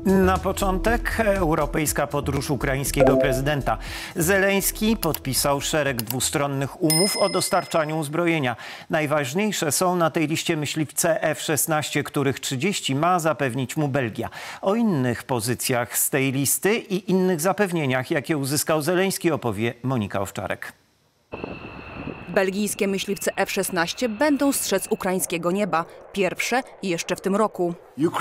Na początek europejska podróż ukraińskiego prezydenta. Zeleński podpisał szereg dwustronnych umów o dostarczaniu uzbrojenia. Najważniejsze są na tej liście myśliwce F-16, których 30 ma zapewnić mu Belgia. O innych pozycjach z tej listy i innych zapewnieniach, jakie uzyskał Zeleński, opowie Monika Owczarek. Belgijskie myśliwce F-16 będą strzec ukraińskiego nieba. Pierwsze jeszcze w tym roku.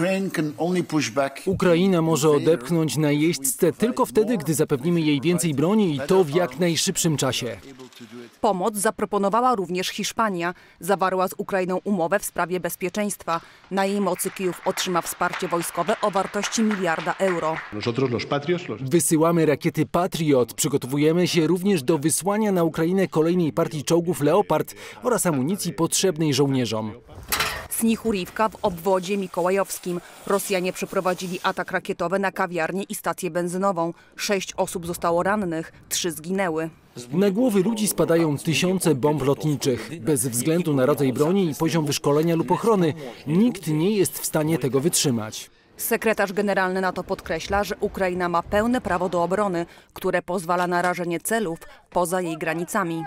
Ukraina może odepchnąć najeźdźcę tylko wtedy, gdy zapewnimy jej więcej broni i to w jak najszybszym czasie. Pomoc zaproponowała również Hiszpania. Zawarła z Ukrainą umowę w sprawie bezpieczeństwa. Na jej mocy Kijów otrzyma wsparcie wojskowe o wartości €1 miliarda. Wysyłamy rakiety Patriot. Przygotowujemy się również do wysłania na Ukrainę kolejnej partii czołgów Leopard oraz amunicji potrzebnej żołnierzom. Snichurivka w obwodzie mikołajowskim. Rosjanie przeprowadzili atak rakietowy na kawiarnię i stację benzynową. 6 osób zostało rannych, 3 zginęły. Na głowy ludzi spadają tysiące bomb lotniczych. Bez względu na rodzaj broni i poziom wyszkolenia lub ochrony, nikt nie jest w stanie tego wytrzymać. Sekretarz generalny NATO podkreśla, że Ukraina ma pełne prawo do obrony, które pozwala na rażenie celów poza jej granicami.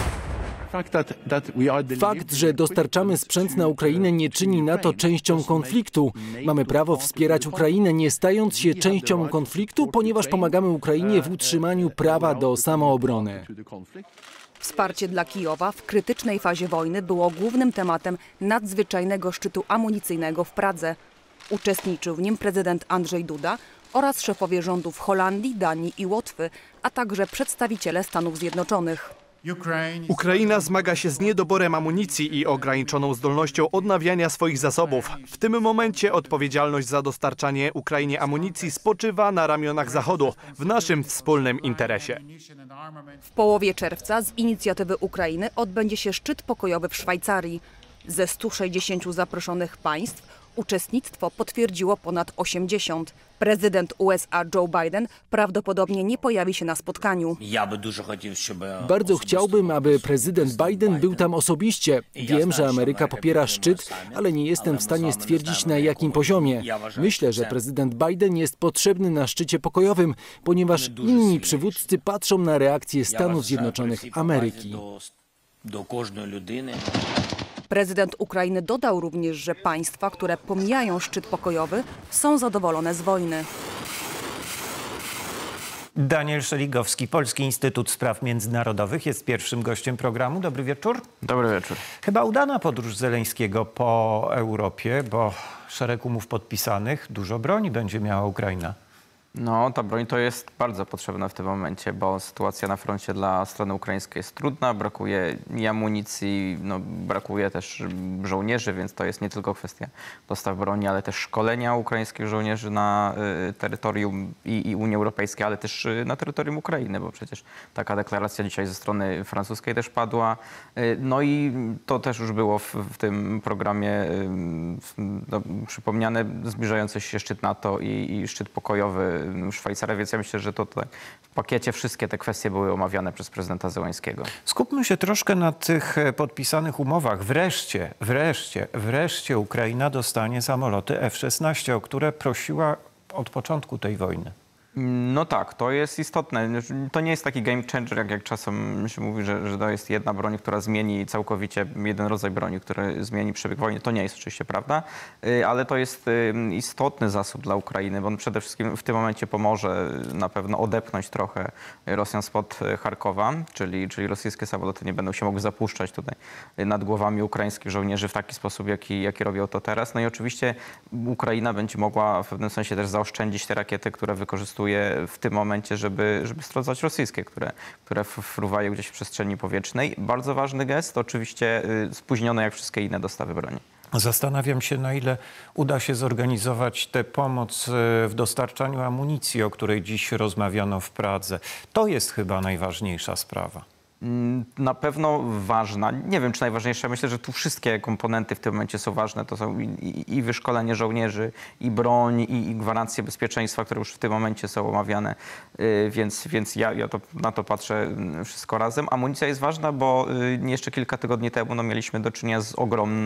Fakt, że dostarczamy sprzęt na Ukrainę, nie czyni NATO częścią konfliktu. Mamy prawo wspierać Ukrainę, nie stając się częścią konfliktu, ponieważ pomagamy Ukrainie w utrzymaniu prawa do samoobrony. Wsparcie dla Kijowa w krytycznej fazie wojny było głównym tematem nadzwyczajnego szczytu amunicyjnego w Pradze. Uczestniczył w nim prezydent Andrzej Duda oraz szefowie rządów Holandii, Danii i Łotwy, a także przedstawiciele Stanów Zjednoczonych. Ukraina zmaga się z niedoborem amunicji i ograniczoną zdolnością odnawiania swoich zasobów. W tym momencie odpowiedzialność za dostarczanie Ukrainie amunicji spoczywa na ramionach Zachodu, w naszym wspólnym interesie. W połowie czerwca z inicjatywy Ukrainy odbędzie się szczyt pokojowy w Szwajcarii. Ze 160 zaproszonych państw uczestnictwo potwierdziło ponad 80. Prezydent USA Joe Biden prawdopodobnie nie pojawi się na spotkaniu. Bardzo chciałbym, aby prezydent Biden był tam osobiście. Wiem, że Ameryka popiera szczyt, ale nie jestem w stanie stwierdzić, na jakim poziomie. Myślę, że prezydent Biden jest potrzebny na szczycie pokojowym, ponieważ inni przywódcy patrzą na reakcję Stanów Zjednoczonych Ameryki. Prezydent Ukrainy dodał również, że państwa, które pomijają szczyt pokojowy, są zadowolone z wojny. Daniel Szeligowski, Polski Instytut Spraw Międzynarodowych, jest pierwszym gościem programu. Dobry wieczór. Dobry wieczór. Chyba udana podróż Zeleńskiego po Europie, bo szereg umów podpisanych, dużo broni będzie miała Ukraina. No, ta broń to jest bardzo potrzebna w tym momencie, bo sytuacja na froncie dla strony ukraińskiej jest trudna, brakuje i amunicji, brakuje też żołnierzy, więc to jest nie tylko kwestia dostaw broni, ale też szkolenia ukraińskich żołnierzy na terytorium i Unii Europejskiej, ale też na terytorium Ukrainy, bo przecież taka deklaracja dzisiaj ze strony francuskiej też padła. No i to też już było w tym programie przypomniane, zbliżający się szczyt NATO i szczyt pokojowy Szwajcarii, więc ja myślę, że to tutaj w pakiecie wszystkie te kwestie były omawiane przez prezydenta Zeleńskiego. Skupmy się troszkę na tych podpisanych umowach. Wreszcie Ukraina dostanie samoloty F-16, o które prosiła od początku tej wojny. No tak, to jest istotne. To nie jest taki game changer, jak czasem się mówi, że to jest jedna broń, która zmieni całkowicie jeden rodzaj broni, który zmieni przebieg wojny. To nie jest oczywiście prawda, ale to jest istotny zasób dla Ukrainy, bo on przede wszystkim w tym momencie pomoże na pewno odepchnąć trochę Rosjan spod Charkowa, czyli rosyjskie samoloty nie będą się mogły zapuszczać tutaj nad głowami ukraińskich żołnierzy w taki sposób, jaki robią to teraz. No i oczywiście Ukraina będzie mogła w pewnym sensie też zaoszczędzić te rakiety, które wykorzystuje w tym momencie, żeby strodzać rosyjskie, które fruwają gdzieś w przestrzeni powietrznej. Bardzo ważny gest, oczywiście spóźnione jak wszystkie inne dostawy broni. Zastanawiam się, na ile uda się zorganizować tę pomoc w dostarczaniu amunicji, o której dziś rozmawiano w Pradze. To jest chyba najważniejsza sprawa. Na pewno ważna, nie wiem czy najważniejsza, myślę, że tu wszystkie komponenty w tym momencie są ważne. To są i wyszkolenie żołnierzy, i broń, i gwarancje bezpieczeństwa, które już w tym momencie są omawiane, więc ja na to patrzę wszystko razem. Amunicja jest ważna, bo jeszcze kilka tygodni temu mieliśmy do czynienia z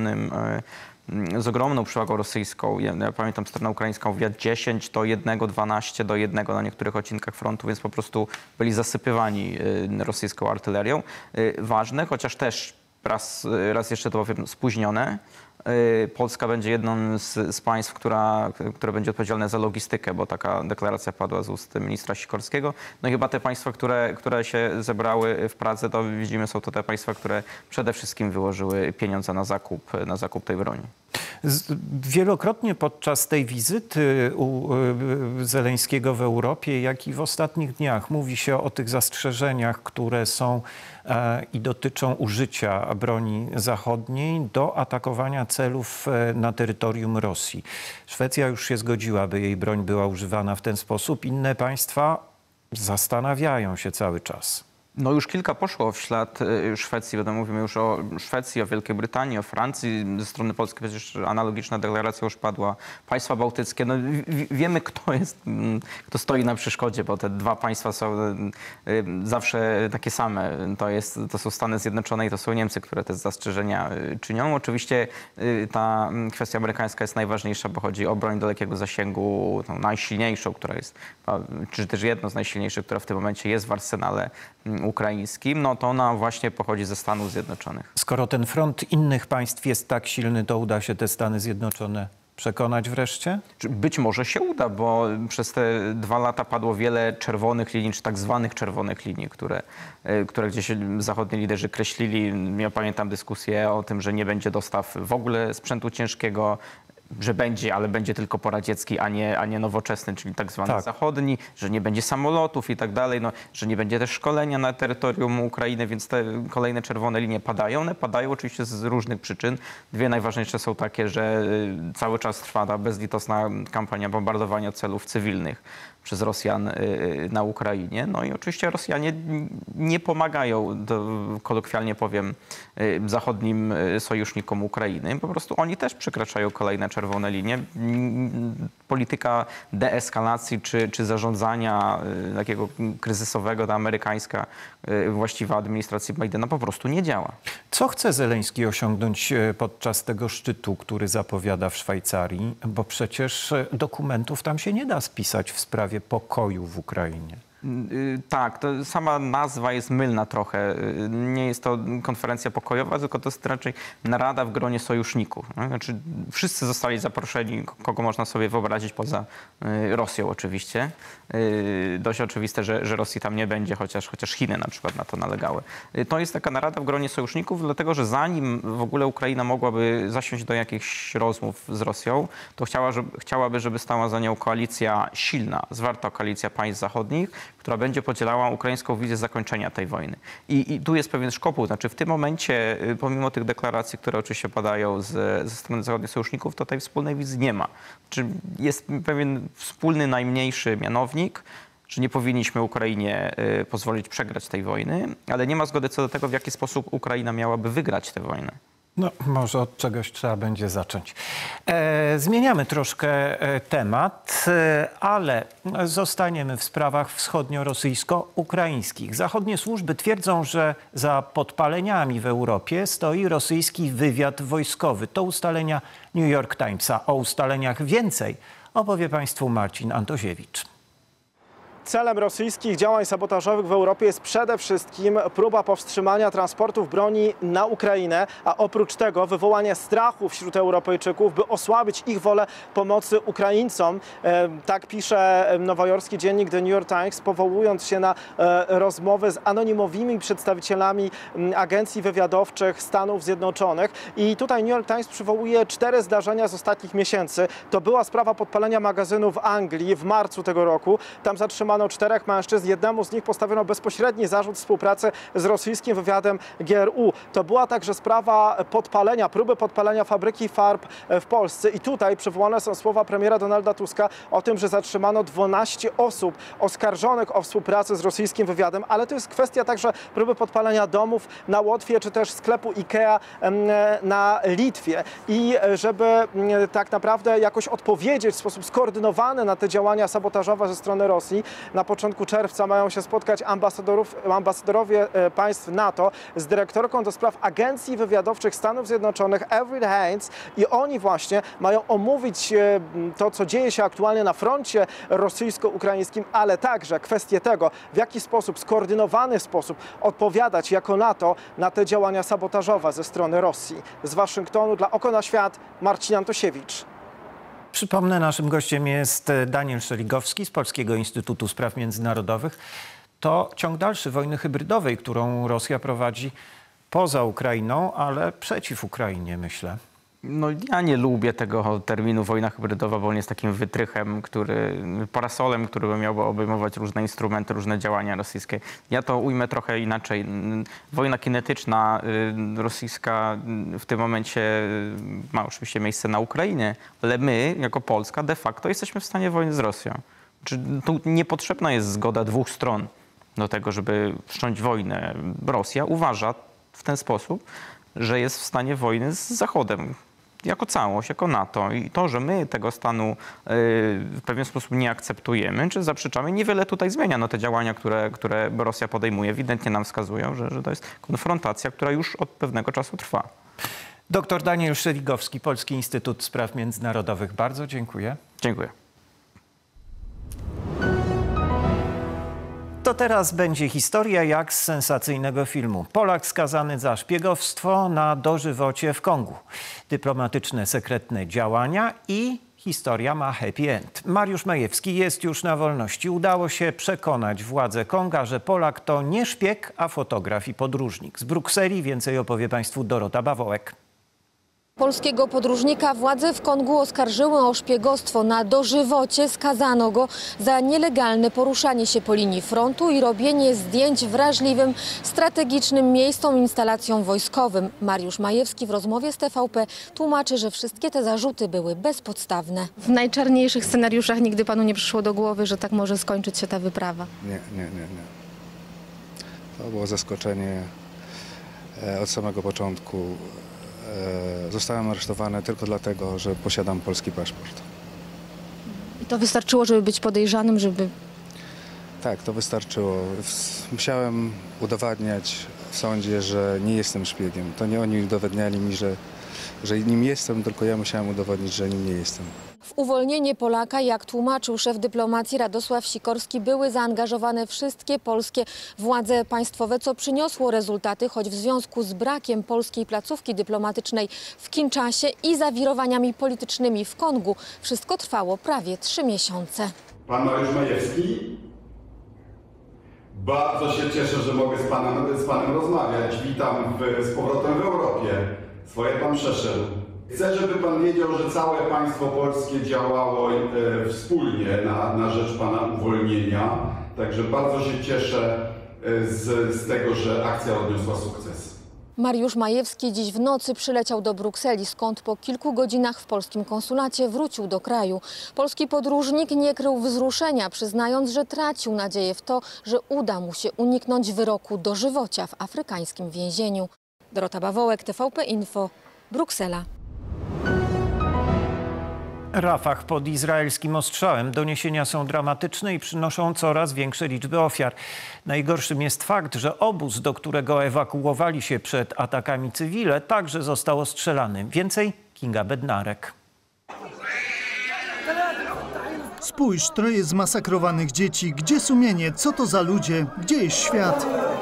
ogromną przewagą rosyjską. Ja pamiętam, strona ukraińska mówiła 10 do 1, 12 do 1 na niektórych odcinkach frontu, więc po prostu byli zasypywani rosyjską artylerią. Ważne, chociaż też raz jeszcze to powiem, spóźnione. Polska będzie jedną z państw, które będzie odpowiedzialne za logistykę, bo taka deklaracja padła z ust ministra Sikorskiego. No i chyba te państwa, które się zebrały w Pradze, to widzimy, są to te państwa, które przede wszystkim wyłożyły pieniądze na zakup tej broni. Wielokrotnie podczas tej wizyty u Zeleńskiego w Europie, jak i w ostatnich dniach mówi się o tych zastrzeżeniach, które są i dotyczą użycia broni zachodniej do atakowania celów na terytorium Rosji. Szwecja już się zgodziła, by jej broń była używana w ten sposób. Inne państwa zastanawiają się cały czas. No już kilka poszło w ślad Szwecji, bo mówimy już o Szwecji, o Wielkiej Brytanii, o Francji. Ze strony polskiej przecież analogiczna deklaracja już padła. Państwa bałtyckie, no wiemy kto stoi na przeszkodzie, bo te dwa państwa są zawsze takie same. To są Stany Zjednoczone i to są Niemcy, które te zastrzeżenia czynią. Oczywiście ta kwestia amerykańska jest najważniejsza, bo chodzi o broń dalekiego zasięgu, tą najsilniejszą, która jest, czy też jedno z najsilniejszych, która w tym momencie jest w arsenale ukraińskim, no to ona właśnie pochodzi ze Stanów Zjednoczonych. Skoro ten front innych państw jest tak silny, to uda się te Stany Zjednoczone przekonać wreszcie? Być może się uda, bo przez te 2 lata padło wiele czerwonych linii, czy tak zwanych czerwonych linii, które gdzieś zachodni liderzy kreślili. Ja pamiętam dyskusję o tym, że nie będzie dostaw w ogóle sprzętu ciężkiego, że będzie, ale będzie tylko poradziecki, a nie nowoczesny, czyli tak zwany zachodni, że nie będzie samolotów i tak dalej, no, że nie będzie też szkolenia na terytorium Ukrainy, więc te kolejne czerwone linie padają. One padają oczywiście z różnych przyczyn. 2 najważniejsze są takie, że cały czas trwa ta bezlitosna kampania bombardowania celów cywilnych przez Rosjan na Ukrainie. No i oczywiście Rosjanie nie pomagają, kolokwialnie powiem, zachodnim sojusznikom Ukrainy. Po prostu oni też przekraczają kolejne czerwone linie. Polityka deeskalacji czy zarządzania takiego kryzysowego, ta amerykańska właściwa administracji Bidena po prostu nie działa. Co chce Zeleński osiągnąć podczas tego szczytu, który zapowiada w Szwajcarii? Bo przecież dokumentów tam się nie da spisać w sprawie pokoju w Ukrainie. Tak, to sama nazwa jest mylna trochę. Nie jest to konferencja pokojowa, tylko to jest raczej narada w gronie sojuszników. Znaczy, wszyscy zostali zaproszeni, kogo można sobie wyobrazić poza Rosją oczywiście. Dość oczywiste, że Rosji tam nie będzie, chociaż Chiny na przykład na to nalegały. To jest taka narada w gronie sojuszników, dlatego że zanim w ogóle Ukraina mogłaby zasiąść do jakichś rozmów z Rosją, to chciałaby, żeby stała za nią koalicja silna, zwarta koalicja państw zachodnich, która będzie podzielała ukraińską wizję zakończenia tej wojny. I tu jest pewien szkopuł. Znaczy w tym momencie, pomimo tych deklaracji, które oczywiście padają ze strony zachodnich sojuszników, to tej wspólnej wizji nie ma. Znaczy jest pewien wspólny najmniejszy mianownik, że nie powinniśmy Ukrainie pozwolić przegrać tej wojny, ale nie ma zgody co do tego, w jaki sposób Ukraina miałaby wygrać tę wojnę. No, może od czegoś trzeba będzie zacząć. Zmieniamy troszkę temat, ale zostaniemy w sprawach wschodnio-rosyjsko-ukraińskich. Zachodnie służby twierdzą, że za podpaleniami w Europie stoi rosyjski wywiad wojskowy. To ustalenia New York Timesa. O ustaleniach więcej opowie Państwu Marcin Antosiewicz. Celem rosyjskich działań sabotażowych w Europie jest przede wszystkim próba powstrzymania transportów broni na Ukrainę, a oprócz tego wywołanie strachu wśród Europejczyków, by osłabić ich wolę pomocy Ukraińcom. Tak pisze nowojorski dziennik The New York Times, powołując się na rozmowę z anonimowymi przedstawicielami agencji wywiadowczych Stanów Zjednoczonych. I tutaj New York Times przywołuje 4 zdarzenia z ostatnich miesięcy. To była sprawa podpalenia magazynu w Anglii w marcu tego roku. Tam zatrzymano zatrzymano 4 mężczyzn. Jednemu z nich postawiono bezpośredni zarzut współpracy z rosyjskim wywiadem GRU. To była także sprawa podpalenia, próby podpalenia fabryki farb w Polsce. I tutaj przywołane są słowa premiera Donalda Tuska o tym, że zatrzymano 12 osób oskarżonych o współpracę z rosyjskim wywiadem, ale to jest kwestia także próby podpalenia domów na Łotwie, czy też sklepu IKEA na Litwie. I żeby tak naprawdę jakoś odpowiedzieć w sposób skoordynowany na te działania sabotażowe ze strony Rosji, na początku czerwca mają się spotkać ambasadorowie państw NATO z dyrektorką do spraw agencji wywiadowczych Stanów Zjednoczonych Avril Haines i oni właśnie mają omówić to, co dzieje się aktualnie na froncie rosyjsko-ukraińskim, ale także kwestię tego, w jaki sposób, skoordynowany sposób odpowiadać jako NATO na te działania sabotażowe ze strony Rosji. Z Waszyngtonu dla Oko na Świat, Marcin Antosiewicz. Przypomnę, naszym gościem jest Daniel Szeligowski z Polskiego Instytutu Spraw Międzynarodowych. To ciąg dalszy wojny hybrydowej, którą Rosja prowadzi poza Ukrainą, ale przeciw Ukrainie, myślę. No ja nie lubię tego terminu wojna hybrydowa, bo on jest takim wytrychem, parasolem, który miałby obejmować różne instrumenty, różne działania rosyjskie. Ja to ujmę trochę inaczej. Wojna kinetyczna rosyjska w tym momencie ma oczywiście miejsce na Ukrainie, ale my jako Polska de facto jesteśmy w stanie wojny z Rosją. Tu niepotrzebna jest zgoda dwóch stron do tego, żeby wszcząć wojnę. Rosja uważa w ten sposób, że jest w stanie wojny z Zachodem, jako całość, jako NATO. I to, że my tego stanu w pewien sposób nie akceptujemy, czy zaprzeczamy, niewiele tutaj zmienia. No, te działania, które Rosja podejmuje, ewidentnie nam wskazują, że to jest konfrontacja, która już od pewnego czasu trwa. Dr Daniel Szeligowski, Polski Instytut Spraw Międzynarodowych. Bardzo dziękuję. Dziękuję. To teraz będzie historia jak z sensacyjnego filmu. Polak skazany za szpiegowstwo na dożywocie w Kongu. Dyplomatyczne, sekretne działania i historia ma happy end. Mariusz Majewski jest już na wolności. Udało się przekonać władze Konga, że Polak to nie szpieg, a fotograf i podróżnik. Z Brukseli więcej opowie Państwu Dorota Bawołek. Polskiego podróżnika władze w Kongu oskarżyły o szpiegostwo. Na dożywocie skazano go za nielegalne poruszanie się po linii frontu i robienie zdjęć wrażliwym, strategicznym miejscom, instalacjom wojskowym. Mariusz Majewski w rozmowie z TVP tłumaczy, że wszystkie te zarzuty były bezpodstawne. W najczarniejszych scenariuszach nigdy panu nie przyszło do głowy, że tak może skończyć się ta wyprawa? Nie. To było zaskoczenie od samego początku. Zostałem aresztowany tylko dlatego, że posiadam polski paszport. I to wystarczyło, żeby być podejrzanym, żeby... Tak, to wystarczyło. Musiałem udowadniać w sądzie, że nie jestem szpiegiem. To nie oni udowadniali mi, że nim jestem, tylko ja musiałem udowodnić, że nim nie jestem. W uwolnienie Polaka, jak tłumaczył szef dyplomacji Radosław Sikorski, były zaangażowane wszystkie polskie władze państwowe, co przyniosło rezultaty, choć w związku z brakiem polskiej placówki dyplomatycznej w Kinszasie i zawirowaniami politycznymi w Kongu wszystko trwało prawie 3 miesiące. Pan Mariusz Majewski? Bardzo się cieszę, że mogę z panem rozmawiać. Witam z powrotem w Europie. Swoje pan przeszedł. Chcę, żeby pan wiedział, że całe państwo polskie działało wspólnie na rzecz pana uwolnienia. Także bardzo się cieszę z tego, że akcja odniosła sukces. Mariusz Majewski dziś w nocy przyleciał do Brukseli, skąd po kilku godzinach w polskim konsulacie wrócił do kraju. Polski podróżnik nie krył wzruszenia, przyznając, że tracił nadzieję w to, że uda mu się uniknąć wyroku dożywocia w afrykańskim więzieniu. Dorota Bawołek, TVP Info, Bruksela. Rafah pod izraelskim ostrzałem. Doniesienia są dramatyczne i przynoszą coraz większe liczby ofiar. Najgorszym jest fakt, że obóz, do którego ewakuowali się przed atakami cywile, także został ostrzelany. Więcej Kinga Bednarek. Spójrz, 3 zmasakrowanych dzieci. Gdzie sumienie? Co to za ludzie? Gdzie jest świat?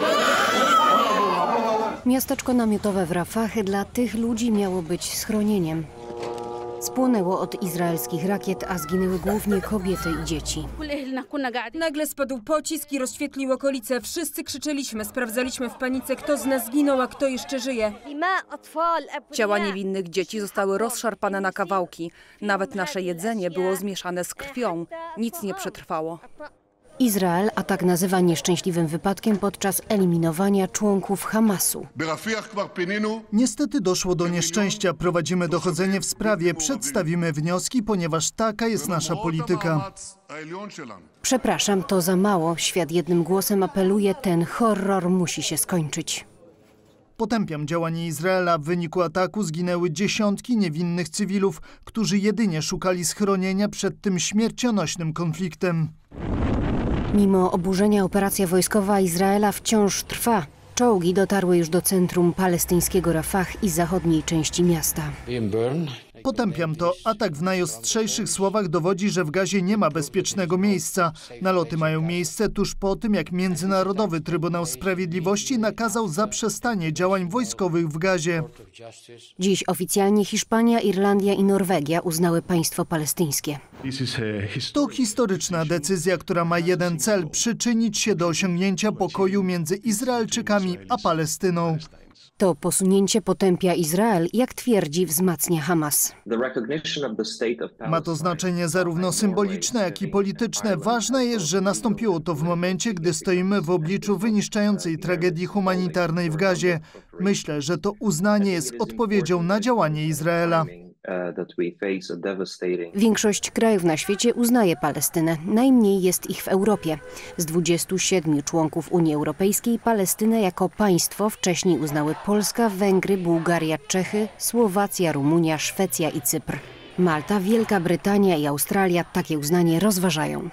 Miasteczko namiotowe w Rafah dla tych ludzi miało być schronieniem. Spłonęło od izraelskich rakiet, a zginęły głównie kobiety i dzieci. Nagle spadł pocisk i rozświetlił okolice. Wszyscy krzyczeliśmy, sprawdzaliśmy w panice, kto z nas zginął, a kto jeszcze żyje. Ciała niewinnych dzieci zostały rozszarpane na kawałki. Nawet nasze jedzenie było zmieszane z krwią. Nic nie przetrwało. Izrael atak nazywa nieszczęśliwym wypadkiem podczas eliminowania członków Hamasu. Niestety doszło do nieszczęścia. Prowadzimy dochodzenie w sprawie. Przedstawimy wnioski, ponieważ taka jest nasza polityka. Przepraszam, to za mało. Świat jednym głosem apeluje, ten horror musi się skończyć. Potępiam działanie Izraela. W wyniku ataku zginęły dziesiątki niewinnych cywilów, którzy jedynie szukali schronienia przed tym śmiercionośnym konfliktem. Mimo oburzenia operacja wojskowa Izraela wciąż trwa. Czołgi dotarły już do centrum palestyńskiego Rafah i zachodniej części miasta. Potępiam to. Atak w najostrzejszych słowach dowodzi, że w Gazie nie ma bezpiecznego miejsca. Naloty mają miejsce tuż po tym, jak Międzynarodowy Trybunał Sprawiedliwości nakazał zaprzestanie działań wojskowych w Gazie. Dziś oficjalnie Hiszpania, Irlandia i Norwegia uznały państwo palestyńskie. To historyczna decyzja, która ma jeden cel – przyczynić się do osiągnięcia pokoju między Izraelczykami a Palestyną. To posunięcie potępia Izrael, jak twierdzi, wzmacnia Hamas. Ma to znaczenie zarówno symboliczne, jak i polityczne. Ważne jest, że nastąpiło to w momencie, gdy stoimy w obliczu wyniszczającej tragedii humanitarnej w Gazie. Myślę, że to uznanie jest odpowiedzią na działanie Izraela. Większość krajów na świecie uznaje Palestynę. Najmniej jest ich w Europie. Z 27 członków Unii Europejskiej Palestynę jako państwo wcześniej uznały Polska, Węgry, Bułgaria, Czechy, Słowacja, Rumunia, Szwecja i Cypr. Malta, Wielka Brytania i Australia takie uznanie rozważają.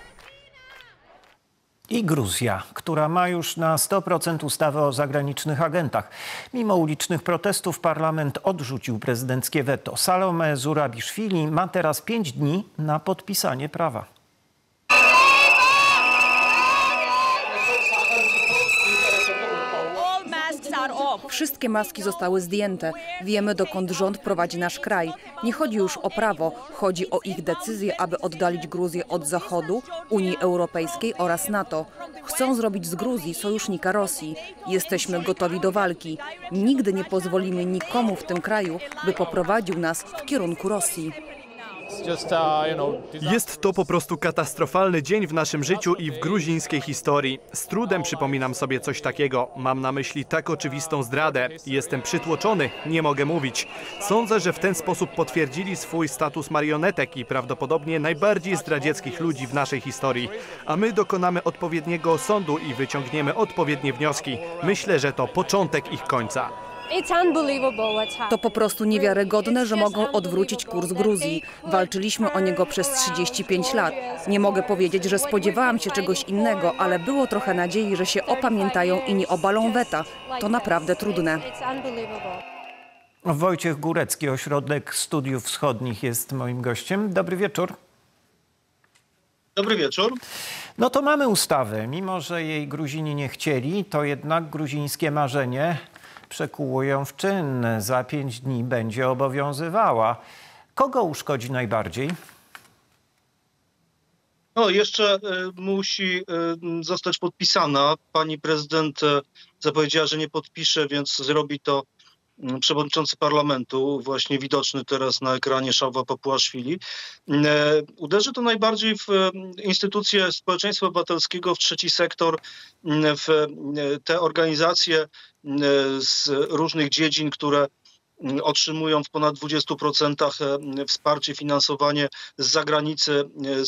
I Gruzja, która ma już na 100% ustawę o zagranicznych agentach. Mimo ulicznych protestów parlament odrzucił prezydenckie weto. Salome Zurabiszwili ma teraz 5 dni na podpisanie prawa. Wszystkie maski zostały zdjęte. Wiemy, dokąd rząd prowadzi nasz kraj. Nie chodzi już o prawo, chodzi o ich decyzję, aby oddalić Gruzję od Zachodu, Unii Europejskiej oraz NATO. Chcą zrobić z Gruzji sojusznika Rosji. Jesteśmy gotowi do walki. Nigdy nie pozwolimy nikomu w tym kraju, by poprowadził nas w kierunku Rosji. Jest to po prostu katastrofalny dzień w naszym życiu i w gruzińskiej historii. Z trudem przypominam sobie coś takiego. Mam na myśli tak oczywistą zdradę. Jestem przytłoczony, nie mogę mówić. Sądzę, że w ten sposób potwierdzili swój status marionetek i prawdopodobnie najbardziej zdradzieckich ludzi w naszej historii. A my dokonamy odpowiedniego sądu i wyciągniemy odpowiednie wnioski. Myślę, że to początek ich końca. To po prostu niewiarygodne, że mogą odwrócić kurs Gruzji. Walczyliśmy o niego przez 35 lat. Nie mogę powiedzieć, że spodziewałam się czegoś innego, ale było trochę nadziei, że się opamiętają i nie obalą weta. To naprawdę trudne. Wojciech Górecki, Ośrodek Studiów Wschodnich jest moim gościem. Dobry wieczór. Dobry wieczór. No to mamy ustawę. Mimo że jej Gruzini nie chcieli, to jednak gruzińskie marzenie przekuło ją w czyn. Za 5 dni będzie obowiązywała. Kogo uszkodzi najbardziej? No, jeszcze musi zostać podpisana. Pani prezydent zapowiedziała, że nie podpisze, więc zrobi to przewodniczący parlamentu, właśnie widoczny teraz na ekranie Szałwa Papuaszwili. Uderzy to najbardziej w instytucje społeczeństwa obywatelskiego, w trzeci sektor, w te organizacje z różnych dziedzin, które otrzymują w ponad 20% wsparcie, finansowanie z zagranicy,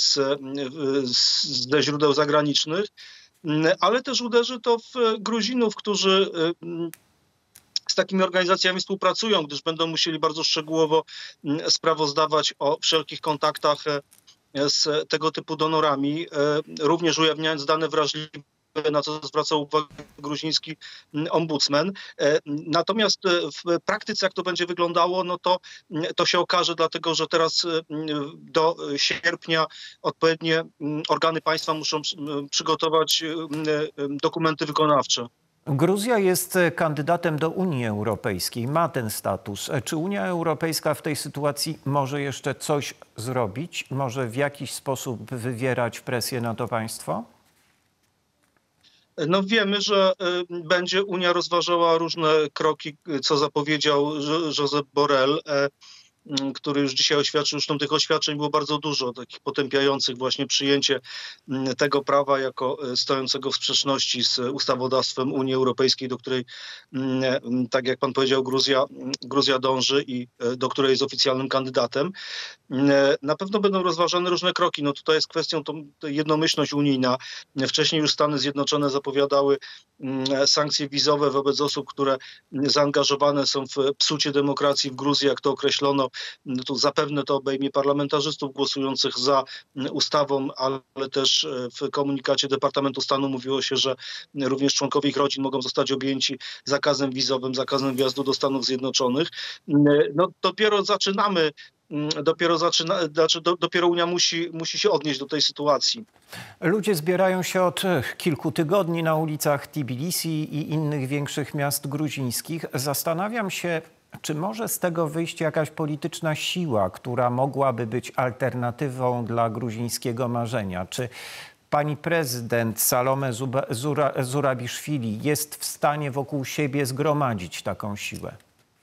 ze źródeł zagranicznych, ale też uderzy to w Gruzinów, którzy z takimi organizacjami współpracują, gdyż będą musieli bardzo szczegółowo sprawozdawać o wszelkich kontaktach z tego typu donorami, również ujawniając dane wrażliwe, na co zwracał uwagę gruziński ombudsman. Natomiast w praktyce, jak to będzie wyglądało, no to się okaże, dlatego że teraz do sierpnia odpowiednie organy państwa muszą przygotować dokumenty wykonawcze. Gruzja jest kandydatem do Unii Europejskiej, ma ten status. Czy Unia Europejska w tej sytuacji może jeszcze coś zrobić? Może w jakiś sposób wywierać presję na to państwo? No wiemy, że będzie Unia rozważała różne kroki, co zapowiedział Josep Borrell. który już dzisiaj oświadczył, zresztą tych oświadczeń było bardzo dużo, takich potępiających właśnie przyjęcie tego prawa jako stojącego w sprzeczności z ustawodawstwem Unii Europejskiej, do której, tak jak pan powiedział, Gruzja dąży i do której jest oficjalnym kandydatem. Na pewno będą rozważane różne kroki. No tutaj jest kwestią jednomyślność unijna. Wcześniej już Stany Zjednoczone zapowiadały sankcje wizowe wobec osób, które zaangażowane są w psucie demokracji w Gruzji, jak to określono. No to zapewne to obejmie parlamentarzystów głosujących za ustawą, ale też w komunikacie Departamentu Stanu mówiło się, że również członkowie ich rodzin mogą zostać objęci zakazem wizowym, zakazem wjazdu do Stanów Zjednoczonych. No dopiero zaczynamy. Dopiero Unia musi się odnieść do tej sytuacji. Ludzie zbierają się od kilku tygodni na ulicach Tbilisi i innych większych miast gruzińskich. Zastanawiam się, czy może z tego wyjść jakaś polityczna siła, która mogłaby być alternatywą dla gruzińskiego marzenia? Czy pani prezydent Salome Zurabiszwili jest w stanie wokół siebie zgromadzić taką siłę?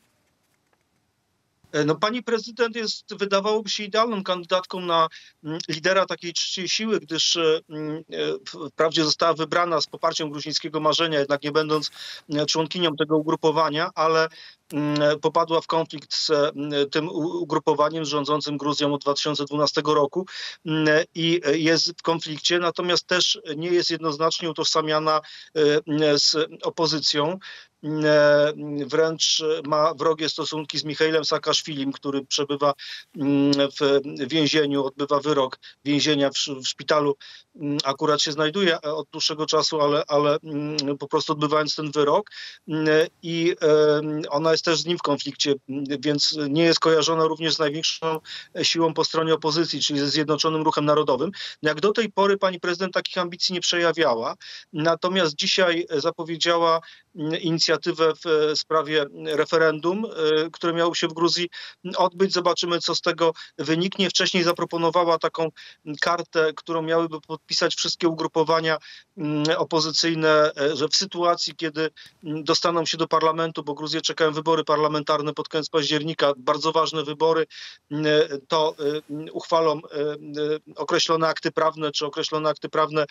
No, pani prezydent jest, wydawałoby się, idealną kandydatką na lidera takiej trzeciej siły, gdyż wprawdzie została wybrana z poparciem gruzińskiego marzenia, jednak nie będąc członkinią tego ugrupowania, ale popadła w konflikt z tym ugrupowaniem rządzącym Gruzją od 2012 roku i jest w konflikcie, natomiast też nie jest jednoznacznie utożsamiana z opozycją. Wręcz ma wrogie stosunki z Michailem Saakaszwilim, który przebywa w więzieniu, odbywa wyrok więzienia w szpitalu. Akurat się znajduje od dłuższego czasu, ale po prostu odbywając ten wyrok. I ona jest też z nim w konflikcie, więc nie jest kojarzona również z największą siłą po stronie opozycji, czyli ze Zjednoczonym Ruchem Narodowym. Jak do tej pory pani prezydent takich ambicji nie przejawiała. Natomiast dzisiaj zapowiedziała inicjatywę w sprawie referendum, które miało się w Gruzji odbyć. Zobaczymy, co z tego wyniknie. Wcześniej zaproponowała taką kartę, którą miałyby podpisać wszystkie ugrupowania opozycyjne, że w sytuacji, kiedy dostaną się do parlamentu, bo Gruzję czekają wybory parlamentarne pod koniec października, bardzo ważne wybory, to uchwalą określone akty prawne, czy określone akty prawne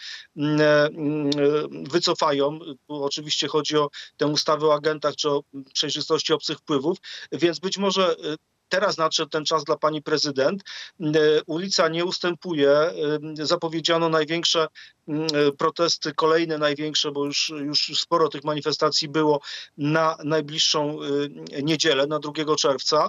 wycofają. Oczywiście chodzi o tę ustawę o agentach, czy o przejrzystości obcych wpływów, więc być może teraz nadszedł ten czas dla pani prezydent. Ulica nie ustępuje. Zapowiedziano największe protesty, kolejne największe, bo już sporo tych manifestacji było na najbliższą niedzielę, na 2 czerwca.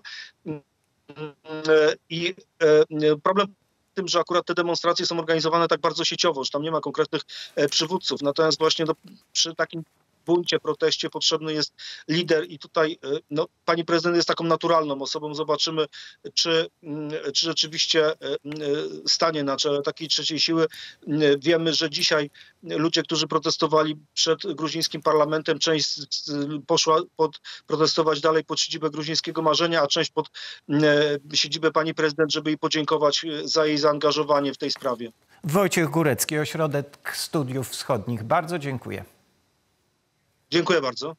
I problem w tym, że akurat te demonstracje są organizowane tak bardzo sieciowo, że tam nie ma konkretnych przywódców. Natomiast właśnie przy takim buncie, proteście potrzebny jest lider i tutaj pani prezydent jest taką naturalną osobą. Zobaczymy, czy rzeczywiście stanie na czele takiej trzeciej siły. Wiemy, że dzisiaj ludzie, którzy protestowali przed gruzińskim parlamentem, część poszła protestować dalej pod siedzibę gruzińskiego marzenia, a część pod siedzibę pani prezydent, żeby jej podziękować za jej zaangażowanie w tej sprawie. Wojciech Górecki, Ośrodek Studiów Wschodnich. Bardzo dziękuję. Dziękuję bardzo.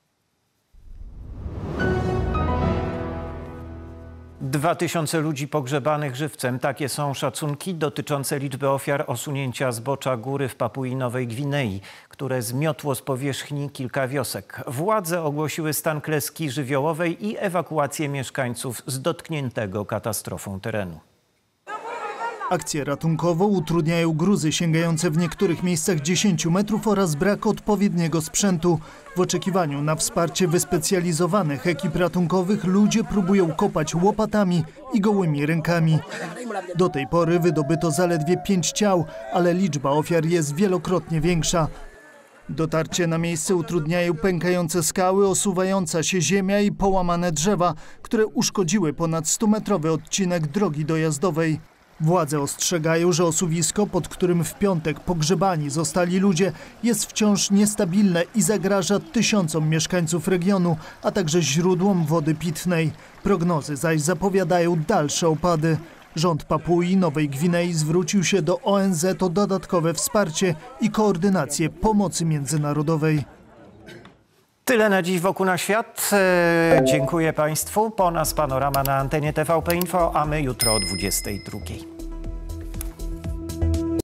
2000 ludzi pogrzebanych żywcem. Takie są szacunki dotyczące liczby ofiar osunięcia zbocza góry w Papui Nowej Gwinei, które zmiotło z powierzchni kilka wiosek. Władze ogłosiły stan klęski żywiołowej i ewakuację mieszkańców z dotkniętego katastrofą terenu. Akcję ratunkową utrudniają gruzy sięgające w niektórych miejscach 10 metrów oraz brak odpowiedniego sprzętu. W oczekiwaniu na wsparcie wyspecjalizowanych ekip ratunkowych ludzie próbują kopać łopatami i gołymi rękami. Do tej pory wydobyto zaledwie 5 ciał, ale liczba ofiar jest wielokrotnie większa. Dotarcie na miejsce utrudniają pękające skały, osuwająca się ziemia i połamane drzewa, które uszkodziły ponad 100-metrowy odcinek drogi dojazdowej. Władze ostrzegają, że osuwisko, pod którym w piątek pogrzebani zostali ludzie, jest wciąż niestabilne i zagraża tysiącom mieszkańców regionu, a także źródłom wody pitnej. Prognozy zaś zapowiadają dalsze opady. Rząd Papui Nowej Gwinei zwrócił się do ONZ o dodatkowe wsparcie i koordynację pomocy międzynarodowej. Tyle na dziś Wokół na świat. Dziękuję Państwu. Po nas Panorama na antenie TVP Info, a my jutro o 22:00.